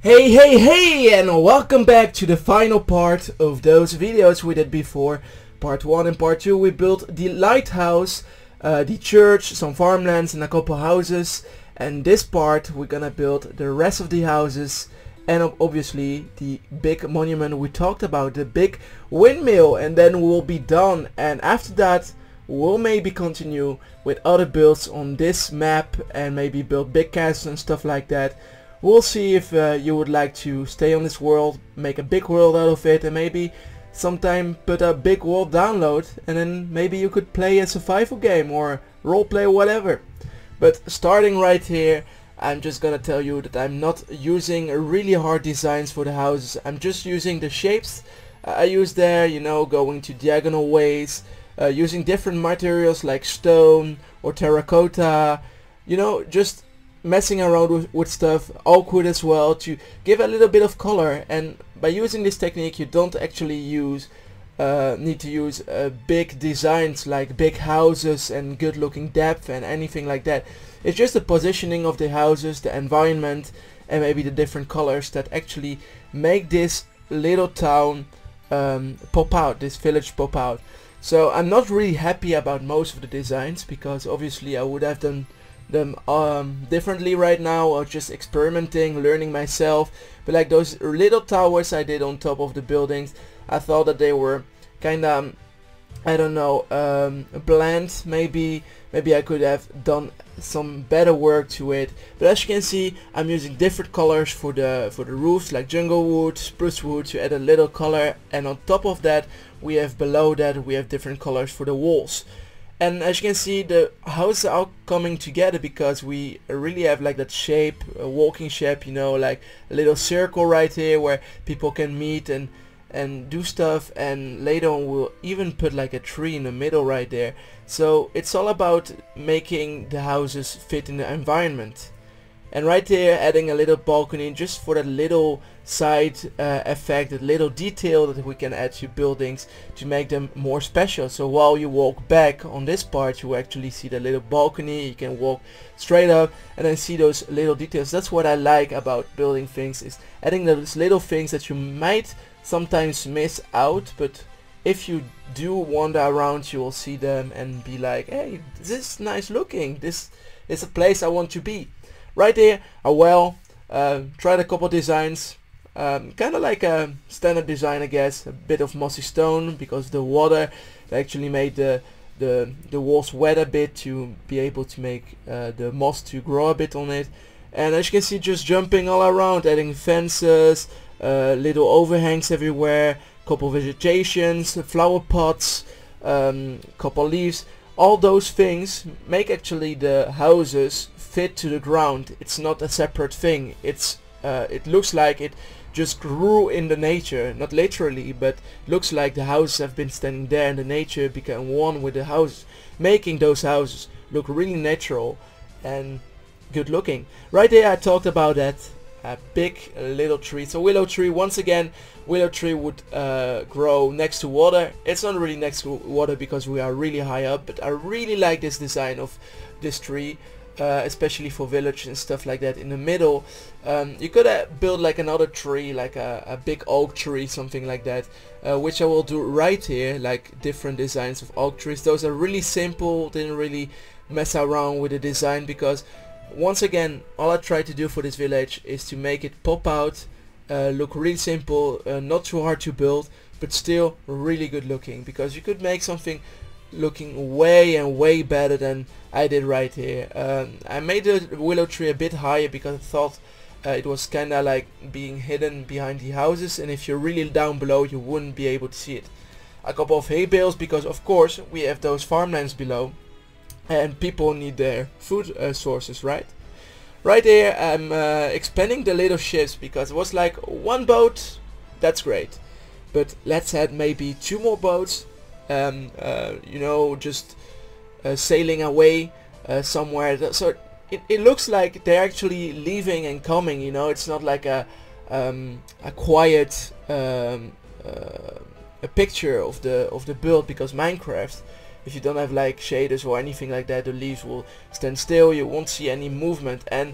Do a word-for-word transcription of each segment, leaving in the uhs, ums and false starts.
Hey hey hey, and welcome back to the final part of those videos we did before. Part one and part two, we built the lighthouse, uh, the church, some farmlands and a couple houses. And this part we're gonna build the rest of the houses and ob- obviously the big monument we talked about, the big windmill, and then we'll be done. And after that we'll maybe continue with other builds on this map and maybe build big castles and stuff like that. We'll see if uh, you would like to stay on this world, make a big world out of it, and maybe sometime put a big world download, and then maybe you could play a survival game or roleplay or whatever. But starting right here, I'm just gonna tell you that I'm not using really hard designs for the houses. I'm just using the shapes uh, I use there, you know, going to diagonal ways, uh, using different materials like stone or terracotta, you know, just messing around with, with stuff, awkward as well, to give a little bit of color. And by using this technique you don't actually use uh, need to use uh, big designs like big houses and good looking depth and anything like that. It's just the positioning of the houses, the environment, and maybe the different colors that actually make this little town um, pop out, this village pop out. So I'm not really happy about most of the designs, because obviously I would have done them um, differently right now, or just experimenting, learning myself. But like those little towers I did on top of the buildings, I thought that they were kind of, I don't know, um, bland. Maybe maybe I could have done some better work to it. But as you can see, I'm using different colors for the for the roofs, like jungle wood, spruce wood, to add a little color. And on top of that, we have below that we have different colors for the walls. And as you can see, the houses are coming together because we really have like that shape, a walking shape, you know, like a little circle right here where people can meet and and do stuff. And later on we'll even put like a tree in the middle right there. So it's all about making the houses fit in the environment. And right there, adding a little balcony just for that little side uh, effect, that little detail that we can add to buildings to make them more special. So while you walk back on this part, you actually see the little balcony. You can walk straight up and then see those little details. That's what I like about building things, is adding those little things that you might sometimes miss out, but if you do wander around, you will see them and be like, hey, this is nice looking. This is a place I want to be. Right there, a well, uh, tried a couple designs, um, kind of like a standard design I guess, a bit of mossy stone because the water actually made the, the, the walls wet a bit to be able to make uh, the moss to grow a bit on it. And as you can see, just jumping all around, adding fences, uh, little overhangs everywhere, couple vegetations, flower pots, um, couple leaves. All those things make actually the houses fit to the ground. It's not a separate thing. It's uh, it looks like it just grew in the nature, not literally, but looks like the houses have been standing there and the nature became one with the house, making those houses look really natural and good looking. Right there I talked about that. A big uh, little tree. So willow tree, once again, willow tree would uh, grow next to water. It's not really next to water because we are really high up, but I really like this design of this tree, uh, especially for village and stuff like that. In the middle, um, you could uh, build like another tree, like a, a big oak tree, something like that, uh, which I will do right here, like different designs of oak trees. Those are really simple, didn't really mess around with the design, because once again, all I try to do for this village is to make it pop out, uh, look really simple, uh, not too hard to build, but still really good looking, because you could make something looking way and way better than I did right here. Um, I made the willow tree a bit higher because I thought uh, it was kinda like being hidden behind the houses, and if you're really down below you wouldn't be able to see it. A couple of hay bales, because of course we have those farmlands below and people need their food uh, sources, right? Right there I'm uh, expanding the little ships, because it was like one boat, that's great, but let's add maybe two more boats, um, uh, you know, just uh, sailing away uh, somewhere. So it, it looks like they're actually leaving and coming, you know. It's not like a, um, a quiet um, uh, a picture of the of the build, because Minecraft, if you don't have like shaders or anything like that, the leaves will stand still, you won't see any movement. And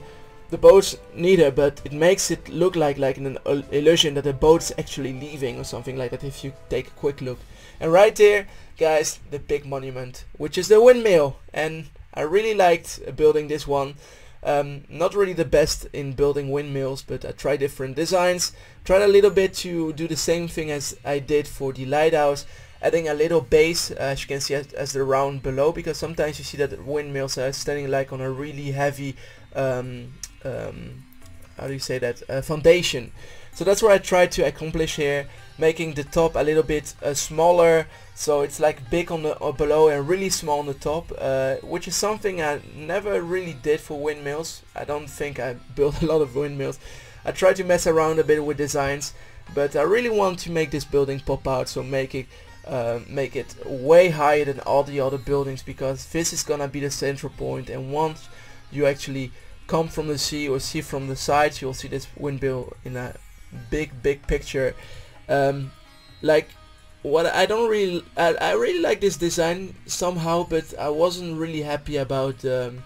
the boats neither, but it makes it look like like an uh, illusion that the boat's actually leaving or something like that if you take a quick look. And right there, guys, the big monument, which is the windmill, and I really liked uh, building this one. Um, not really the best in building windmills, but I tried different designs, tried a little bit to do the same thing as I did for the lighthouse, adding a little base, uh, as you can see as, as the round below, because sometimes you see that windmills are standing like on a really heavy um, um, how do you say that, uh, foundation. So that's what I tried to accomplish here, making the top a little bit uh, smaller, so it's like big on the uh, below and really small on the top, uh, which is something I never really did for windmills. I don't think I built a lot of windmills. I tried to mess around a bit with designs, but I really want to make this building pop out, so make it uh, make it way higher than all the other buildings, because this is gonna be the central point, and once you actually come from the sea or see from the sides, you'll see this windmill in a big big picture. Um, like what I don't really I, I really like this design somehow, but I wasn't really happy about um,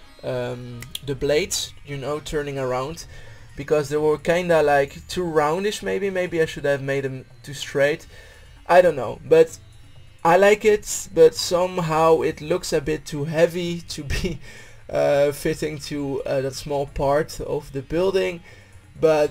um, the blades, you know, turning around, because they were kinda like too roundish. Maybe maybe I should have made them too straight, I don't know, but I like it, but somehow it looks a bit too heavy to be uh, fitting to uh, that small part of the building. But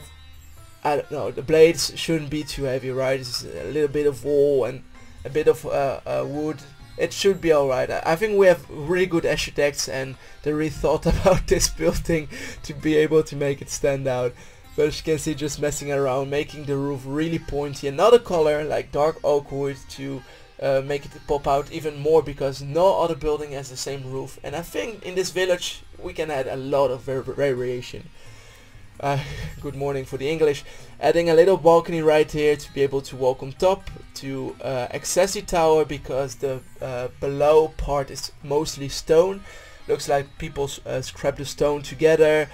I don't know, the blades shouldn't be too heavy, right? It's a little bit of wool and a bit of uh, uh, wood. It should be alright. I, I think we have really good architects, and they really thought about this building to be able to make it stand out. But as you can see, just messing around, making the roof really pointy, another color like dark oak wood to uh, make it pop out even more, because no other building has the same roof. And I think in this village we can add a lot of var variation. Uh, good morning for the English. Adding a little balcony right here to be able to walk on top, to uh, access the tower, because the uh, below part is mostly stone. Looks like people uh, scrap the stone together,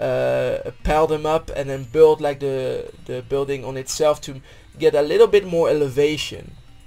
uh, pile them up, and then build like the the building on itself to get a little bit more elevation.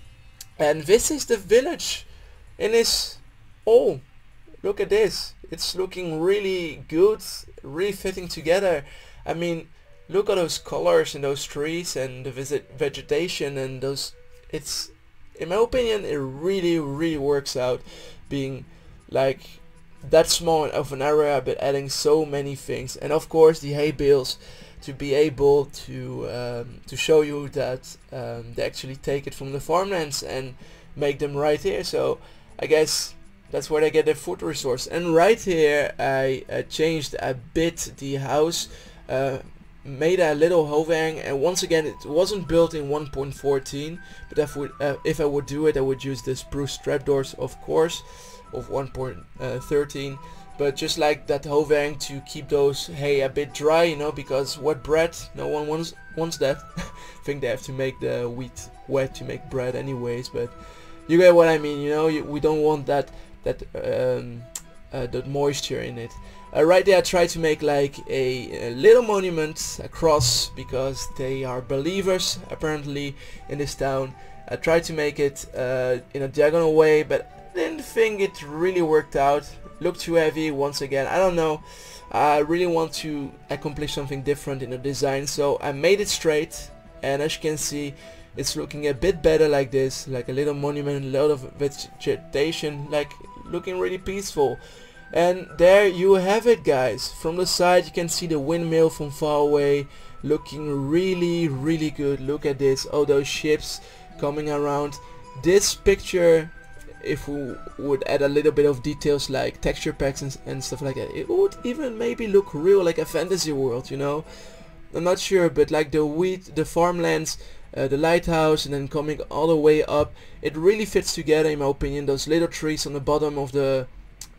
And this is the village in its all. Look at this. It's looking really good, really fitting together. I mean, look at those colors and those trees and the visit vegetation and those. It's, in my opinion, it really really works out, being like that small of an area but adding so many things. And of course the hay bales, to be able to um, to show you that um, they actually take it from the farmlands and make them right here. So I guess that's where they get their food resource. And right here I uh, changed a bit the house, uh, made a little hovang, and once again it wasn't built in one point fourteen, but if, we, uh, if I would do it, I would use the spruce trapdoors, of course, of one point thirteen. But just like that hovang, to keep those hay a bit dry, you know, because wet bread, no one wants wants that. I think they have to make the wheat wet to make bread anyways, but you get what I mean, you know. You, we don't want that that um, uh, that moisture in it. Uh, right there I tried to make like a, a little monument, a cross, because they are believers apparently in this town. I tried to make it uh, in a diagonal way, but didn't think it really worked out. Looked too heavy once again, I don't know. I really want to accomplish something different in the design, so I made it straight, and as you can see, it's looking a bit better like this, like a little monument, a lot of vegetation, like looking really peaceful. And there you have it, guys. From the side you can see the windmill from far away, looking really really good. Look at this, all those ships coming around. This picture, if we would add a little bit of details like texture packs and, and stuff like that, it would even maybe look real, like a fantasy world, you know. I'm not sure, but like the wheat, the farmlands, uh, the lighthouse, and then coming all the way up, it really fits together in my opinion. Those little trees on the bottom of the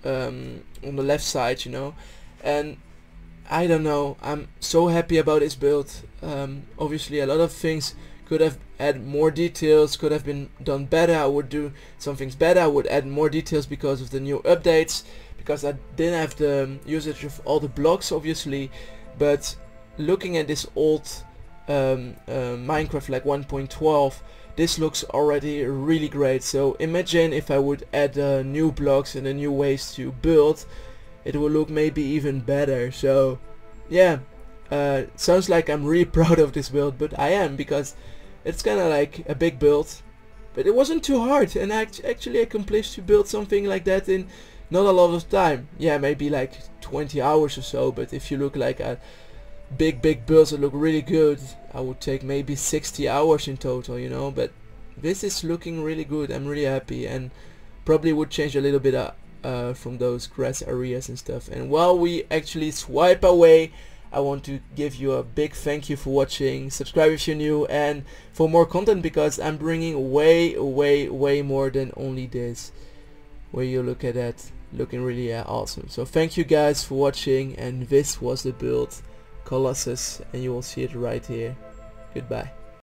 um, on the left side, you know. And I don't know, I'm so happy about this build. Um, obviously a lot of things could have add more details, could have been done better. I would do some things better. I would add more details because of the new updates, because I didn't have the um, usage of all the blocks obviously. But looking at this old um, uh, Minecraft like one point twelve, this looks already really great. So imagine if I would add uh, new blocks and uh, new ways to build, it will look maybe even better. So yeah, uh, sounds like I'm really proud of this build, but I am, because it's kind of like a big build, but it wasn't too hard, and I act actually accomplished to build something like that in not a lot of time. Yeah, maybe like twenty hours or so, but if you look like at big big builds that look really good, I would take maybe sixty hours in total, you know. But this is looking really good. I'm really happy, and probably would change a little bit uh, uh, from those grass areas and stuff. And while we actually swipe away, I want to give you a big thank you for watching. Subscribe if you're new, and for more content, because I'm bringing way way way more than only this, where you look at that looking really uh, awesome. So thank you guys for watching, and this was the build Colossus, and you will see it right here. Goodbye.